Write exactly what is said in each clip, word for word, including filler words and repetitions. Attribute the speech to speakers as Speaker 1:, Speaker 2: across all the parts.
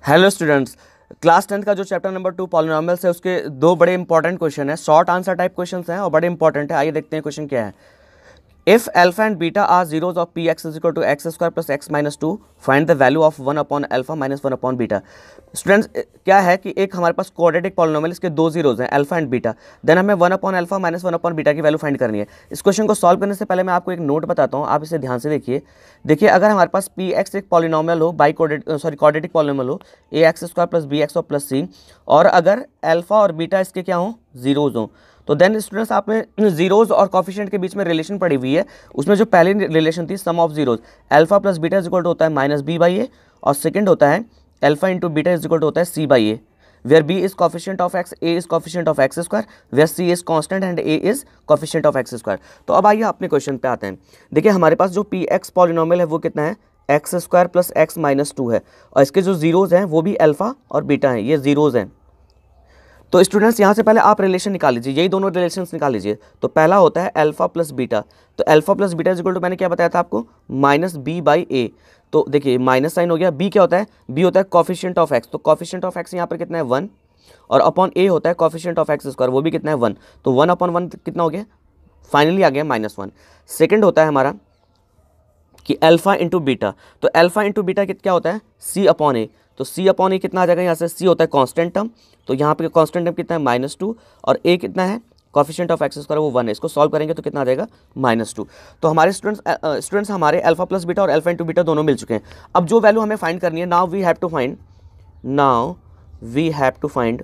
Speaker 1: Hello students, class tenth का जो chapter number two polynomials है उसके दो बड़े इंपॉर्टेंट क्वेश्चन है, शॉर्ट आंसर टाइप क्वेश्चंस हैं और बड़े इंपॉर्टेंट है। आइए देखते हैं क्वेश्चन क्या है। If alpha and beta are zeros of p x is equal to x square plus x minus two, find the value of one upon alpha minus one upon beta. Students क्या है कि एक हमारे पास quadratic polynomial, इसके दो zeros हैं alpha and beta, then हमें one upon alpha minus one upon beta की वैल्यू फाइंड करनी है। इस क्वेश्चन को सॉल्व करने से पहले मैं आपको एक नोट बताता हूँ, आप इसे ध्यान से देखिए। देखिए अगर हमारे पास पी एक्स एक पॉलिनोमियल हो, by quadratic sorry quadratic polynomial हो, a x square plus b x और प्लस सी, और अगर अल्फा और बीटा इसके क्या हो, जीरोज हो, तो देन स्टूडेंट्स आपने जीरोज और कॉफिशिएंट के बीच में रिलेशन पढ़ी हुई है। उसमें जो पहली रिलेशन थी sum of zeros, alpha plus beta is equal to होता है माइनस बी बाई ए, और सेकंड होता है alpha into beta is equal to होता है c by a, where b is coefficient of x, a is coefficient of x square, where c is constant and a is coefficient of x square. तो अब आइए अपने question पे आते हैं। देखिए हमारे पास जो पी एक्स पॉलिनोमियल है वो कितना है, x square plus x minus two है, और इसके जो जीरोज हैं वो भी अल्फा और बीटा हैं, ये जीरोज हैं। तो स्टूडेंट्स यहाँ से पहले आप रिलेशन निकाल लीजिए, यही दोनों रिलेशंस निकाल लीजिए। तो पहला होता है अल्फा प्लस बीटा, तो alpha plus beta is equal to मैंने क्या बताया था आपको, माइनस बी बाई ए। तो देखिए माइनस साइन हो गया, बी क्या होता है, बी होता है कॉफिशिएंट ऑफ एक्स, तो कॉफिशिएंट ऑफ एक्स यहाँ पर कितना है वन, और अपॉन ए होता है कॉफिशिएंट ऑफ एक्स स्क्वायर, वो भी कितना है वन, तो वन अपॉन वन कितना हो गया, फाइनली आ गया माइनस वन। सेकेंड होता है हमारा कि अल्फा इंटू बीटा, तो अल्फा इंटू बीटा क्या होता है, सी अपॉन ए, तो सी अपॉन ए कितना आ जाएगा, यहाँ से सी होता है कांस्टेंट टर्म, तो यहाँ पे कांस्टेंट टर्म कितना है माइनस टू, और ए कितना है कॉफिशिएंट ऑफ एक्स स्क्वायर वो वन है, इसको सॉल्व करेंगे तो कितना आ जाएगा माइनस टू। तो हमारे स्टूडेंट्स स्टूडेंट्स हमारे अल्फा प्लस बीटा और अल्फा इंटू बीटा दोनों मिल चुके हैं। अब जो वैल्यू हमें फाइंड करनी है, now we have to find now we have to find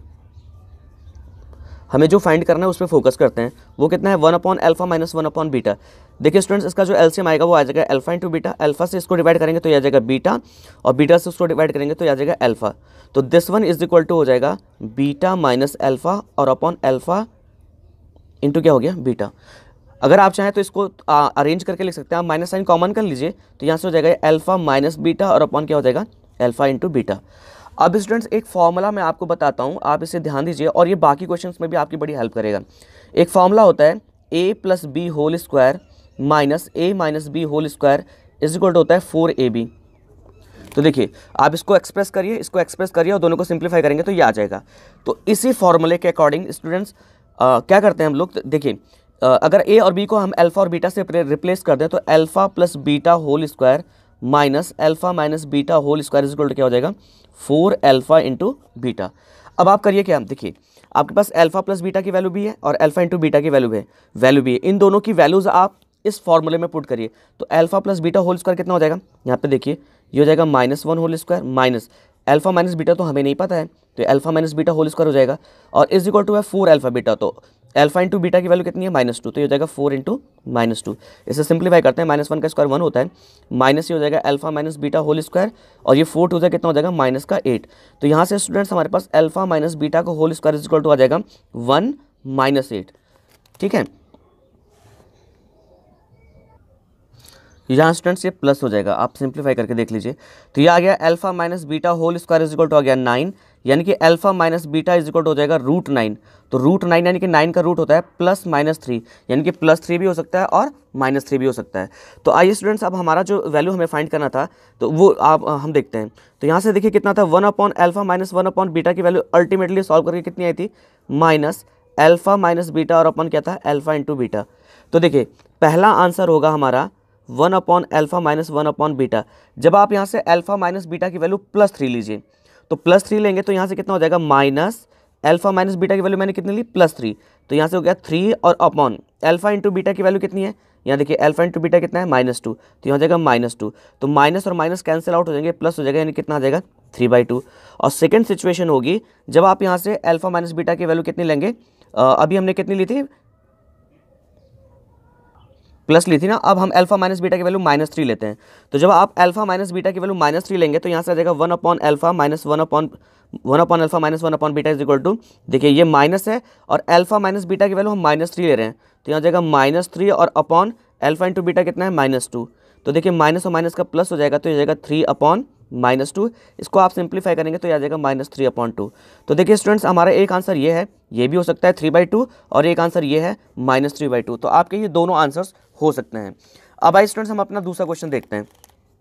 Speaker 1: हमें जो फाइंड करना है उस पर फोकस करते हैं। वो कितना है, one upon alpha minus one upon beta. देखिए स्टूडेंट्स इसका जो एलसीएम आएगा वो आ जाएगा अल्फा इंटू बीटा, अल्फा से इसको डिवाइड करेंगे तो यह आ जाएगा बीटा, और बीटा से उसको डिवाइड करेंगे तो यह आ जाएगा अल्फा। तो this one is equal to हो जाएगा बीटा माइनस अल्फा और अपॉन अल्फा इंटू क्या हो गया बीटा। अगर आप चाहें तो इसको अरेंज करके लिख सकते हैं, आप माइनस साइन कॉमन कर लीजिए तो यहाँ से हो जाएगा अल्फा माइनस बीटा और अपॉन क्या हो जाएगा अल्फा इंटू बीटा। अब स्टूडेंट्स एक फॉर्मूला मैं आपको बताता हूँ, आप इसे ध्यान दीजिए और ये बाकी क्वेश्चंस में भी आपकी बड़ी हेल्प करेगा। एक फॉर्मूला होता है a plus b whole square minus a minus b whole square is equal to होता है फोर ए बी। तो देखिए आप इसको एक्सप्रेस करिए, इसको एक्सप्रेस करिए और दोनों को सिंप्लीफाई करेंगे तो ये आ जाएगा। तो इसी फॉर्मूले के अकॉर्डिंग स्टूडेंट्स क्या करते हैं हम लोग, देखिए अगर ए और बी को हम अल्फा और बीटा से रिप्लेस कर दें तो alpha plus beta whole square minus alpha minus beta whole square is equal to क्या हो जाएगा फोर अल्फा इंटू बीटा। अब आप करिए क्या, देखिए आपके पास अल्फा प्लस बीटा की वैल्यू भी है और अल्फा इंटू बीटा की वैल्यू है वैल्यू भी है, इन दोनों की वैल्यूज आप इस फॉर्मूले में पुट करिए। तो alpha plus beta whole square कितना हो जाएगा, यहाँ पे देखिए ये हो जाएगा minus one whole square minus alpha minus beta तो हमें नहीं पता है, तो alpha minus beta whole square हो जाएगा, और इज इक्वल टू है फोर अल्फा बीटा, तो अल्फा इंटू बीटा की वैल्यू कितनी है माइनस टू, तो ये हो जाएगा फोर इंटू माइनस टू। इसे सिंप्लीफाई करते हैं, माइनस वन का स्क्वायर वन होता है, माइनस ये हो जाएगा alpha minus beta whole square, और ये फोर टू जाएगा कितना हो जाएगा माइनस का एट। तो यहाँ से स्टूडेंट्स हमारे पास अल्फा माइनस बीटा का whole square is equal to आ जाएगा वन माइनस एट। ठीक है, यहाँ स्टूडेंट्स ये प्लस हो जाएगा, आप सिंप्लीफाई करके देख लीजिए। तो ये आ गया alpha minus beta whole square is equal to आ गया नाइन, यानी कि alpha minus beta is equal to हो जाएगा रूट नाइन। तो रूट नाइन यानी कि नाइन का रूट होता है प्लस माइनस थ्री, यानी कि प्लस थ्री भी हो सकता है और माइनस थ्री भी हो सकता है। तो आइए स्टूडेंट्स अब हमारा जो वैल्यू हमें फाइंड करना था तो वो आप हम देखते हैं। तो यहाँ से देखिए कितना था, one upon alpha minus one upon beta की वैल्यू अल्टीमेटली सॉल्व करके कितनी आई थी, माइनस अल्फा माइनस बीटा और अपन क्या था अल्फा इंटू बीटा। तो देखिए पहला आंसर होगा हमारा one upon alpha minus one upon beta. जब आप यहाँ से अल्फा माइनस बीटा की वैल्यू प्लस थ्री लीजिए, तो प्लस थ्री लेंगे तो यहाँ से कितना हो जाएगा माइनस अल्फा माइनस बीटा की वैल्यू मैंने कितनी ली प्लस थ्री, तो यहाँ से हो गया थ्री, और अपॉन अल्फा इंटू बीटा की वैल्यू कितनी है, यहाँ देखिए अल्फा इंटू बीटा कितना है माइनस टू, तो यहाँ हो जाएगा माइनस टू, तो माइनस और माइनस कैंसिल आउट हो जाएंगे, प्लस हो जाएगा, यानी कितना आ जाएगा थ्री बाई टू। और सेकेंड सिचुएशन होगी जब आप यहाँ से अल्फा माइनस बीटा की वैल्यू कितनी लेंगे, अभी हमने कितनी ली थी प्लस ली थी ना, अब हम अल्फा माइनस बीटा की वैल्यू माइनस थ्री लेते हैं। तो जब आप अल्फा माइनस बीटा की वैल्यू माइनस थ्री लेंगे तो यहाँ से आ जाएगा one upon alpha minus one upon one upon alpha minus one upon beta is equal to, देखिए ये माइनस है और अल्फा माइनस बीटा की वैल्यू हम माइनस थ्री ले रहे हैं, तो यहाँ आ जाएगा माइनस थ्री और अपॉन अल्फा इंटू बीटा कितना है माइनस टू। तो देखिए माइनस और माइनस का प्लस हो जाएगा तो ये जाएगा थ्री अपॉन माइनस टू, इसको आप सिंप्लीफाई करेंगे तो ये आ जाएगा माइनस थ्री अपॉन टू। तो देखिए स्टूडेंट्स हमारा एक आंसर ये है, ये भी हो सकता है थ्री बाई टू, और एक आंसर ये है माइनस थ्री बाई टू। तो आपके ये दोनों आंसर्स हो सकते हैं। अब आइए स्टूडेंट्स हम अपना दूसरा क्वेश्चन देखते हैं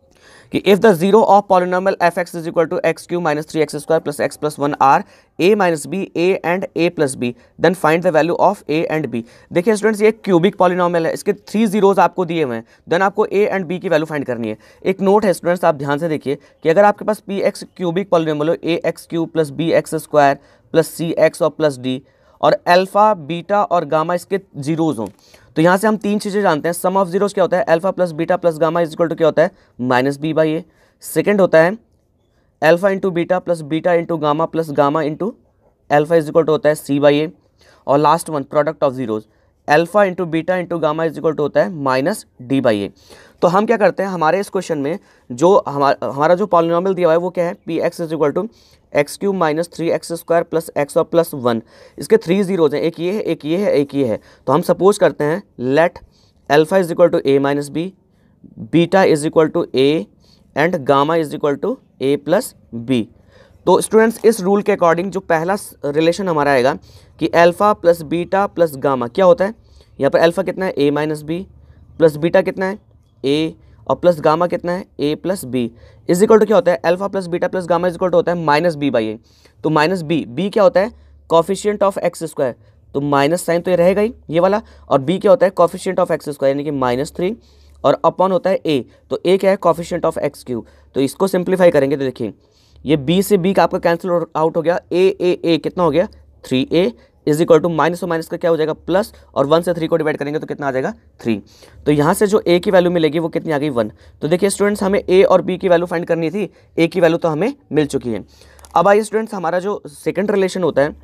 Speaker 1: कि if the zero of polynomial f x is equal to x cube minus three x square plus x plus one are a minus b a and a plus b then find the value of a and b. देखिए students, ये cubic polynomial है, इसके three zeros आपको दिए हुए हैं, then आपको a and b की वैल्यू फाइंड करनी है। एक नोट है स्टूडेंट्स, आप ध्यान से देखिए कि अगर आपके पास पी एक्स क्यूबिक पॉलिनोमियल हो, a x cube plus b x square plus c x और प्लस डी, और अल्फा बीटा और गामा इसके जीरोज हों, तो यहाँ से हम तीन चीज़ें जानते हैं। सम ऑफ जीरोज क्या होता है? Alpha plus beta plus gamma is equal to क्या होता है? Minus b by a. Second होता है alpha into beta plus beta into gamma plus gamma into alpha is equal to होता है सी बाई ए। और last one product of zeros, alpha into beta into gamma is equal to होता है minus D by ए। तो हम क्या करते हैं, हमारे इस क्वेश्चन में जो हमारा हमारा जो पॉलिनोमियल दिया हुआ है वो क्या है? P x is equal to x cube minus three x square plus x और प्लस वन। इसके थ्री जीरोज हैं, एक ये है, एक ये है, एक ये है। तो हम सपोज करते हैं let alpha is equal to a minus b, beta is equal to a and gamma is equal to a plus b. तो स्टूडेंट्स, इस रूल के अकॉर्डिंग जो पहला रिलेशन हमारा आएगा कि alpha plus beta plus gamma क्या होता है? यहाँ पर अल्फा कितना है? A minus b, plus beta कितना है? ए, और प्लस गामा कितना है? A plus b is equal to क्या होता है? Alpha plus beta plus gamma is equal to होता है माइनस बी बाई ए। तो माइनस बी, बी क्या होता है? कॉफिशिएंट ऑफ एक्स स्क्वायर, तो माइनस साइन तो ये रहेगा ही ये वाला, और बी क्या होता है? कॉफिशिएंट ऑफ एक्स स्क्वायर यानी कि माइनस थ्री, और अपॉन होता है ए, तो ए क्या है? Coefficient of x cube. तो इसको सिंप्लीफाई करेंगे तो देखिए ये b से b का आपका कैंसिल आउट हो गया, a a a कितना हो गया? Three a is equal to minus और माइनस का क्या हो जाएगा? प्लस, और वन से थ्री को डिवाइड करेंगे तो कितना आ जाएगा? थ्री। तो यहाँ से जो a की वैल्यू मिलेगी वो कितनी आ गई? वन। तो देखिए स्टूडेंट्स, हमें a और b की वैल्यू फाइंड करनी थी, a की वैल्यू तो हमें मिल चुकी है। अब आइए स्टूडेंट्स, हमारा जो सेकेंड रिलेशन होता है,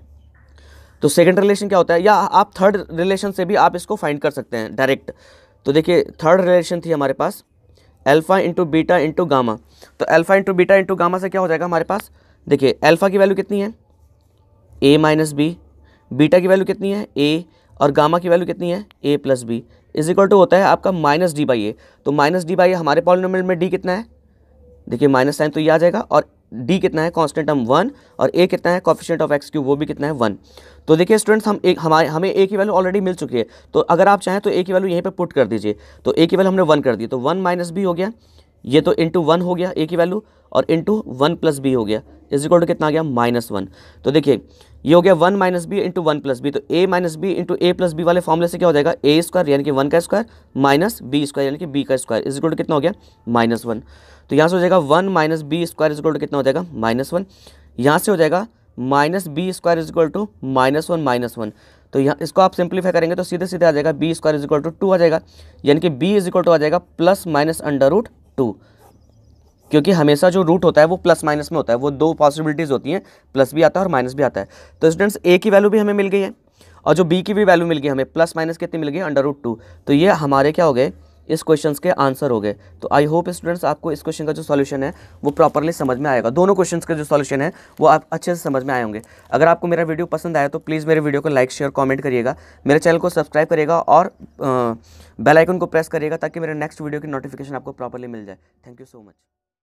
Speaker 1: तो सेकेंड रिलेशन क्या होता है, या आप थर्ड रिलेशन से भी आप इसको फाइंड कर सकते हैं डायरेक्ट। तो देखिए थर्ड रिलेशन थी हमारे पास alpha into beta into gamma. तो alpha into beta into gamma से क्या हो जाएगा हमारे पास? देखिए अल्फा की वैल्यू कितनी है? ए माइनस बी, बीटा की वैल्यू कितनी है? ए, और गामा की वैल्यू कितनी है? A plus b is equal to होता है आपका माइनस डी बाई ए। तो माइनस डी बाई ए, हमारे पॉलिनोमियल में डी कितना है? देखिए माइनस साइन तो ये आ जाएगा, और डी कितना है? कांस्टेंट हम वन, और ए कितना है? कोएफिशिएंट ऑफ एक्स क्यूब, वो भी कितना है? वन। तो देखिए स्टूडेंट्स, हम एक हमारे हमें ए की वैल्यू ऑलरेडी मिल चुकी है, तो अगर आप चाहें तो ए की वैल्यू यहीं पे पुट कर दीजिए। तो ए की वैल्यू हमने वन कर दी, तो वन माइनस बी हो गया, ये तो इंटू वन हो गया ए की वैल्यू, और इंटू वन प्लस बी हो गया इज इक्वल टू कितना आ गया? Minus one. तो देखिए ये हो गया one minus b into one plus b, तो a minus b into a plus b वाले फॉर्मूले से क्या हो जाएगा? ए स्क्वायर यानी कि वन का स्क्वायर माइनस बी स्क्वायर यानी कि बी का स्क्वायर इज इक्वल टू कितना हो गया? Minus one. तो यहाँ से हो जाएगा one minus b square is equal to कितना हो जाएगा? Minus one. यहाँ से हो जाएगा minus b square is equal to minus one minus one. तो यहाँ इसको आप सिंप्लीफाई करेंगे तो सीधे सीधे आ जाएगा B square is equal to two आ जाएगा, यानी कि बी इज इक्वल टू आ जाएगा plus minus under root two, क्योंकि हमेशा जो रूट होता है वो प्लस माइनस में होता है, वो दो पॉसिबिलिटीज़ होती हैं, प्लस भी आता है और माइनस भी आता है। तो स्टूडेंट्स, ए की वैल्यू भी हमें मिल गई है, और जो बी की भी वैल्यू मिल गई हमें, प्लस माइनस कितनी मिल गई? Under root two. तो ये हमारे क्या हो गए? इस क्वेश्चन के आंसर हो गए। तो आई होप स्टूडेंट्स आपको इस क्वेश्चन का जो सॉल्यूशन है वो प्रॉपरली समझ में आएगा। दोनों क्वेश्चंस के जो सॉल्यूशन है वो आप अच्छे से समझ में आए होंगे। अगर आपको मेरा वीडियो पसंद आया तो प्लीज़ मेरे वीडियो को लाइक शेयर कमेंट करिएगा, मेरे चैनल को सब्सक्राइब करिएगा, और बेल आइकन को प्रेस करिएगा ताकि मेरे नेक्स्ट वीडियो की नोटिफिकेशन आपको प्रॉपरली मिल जाए। Thank you so much.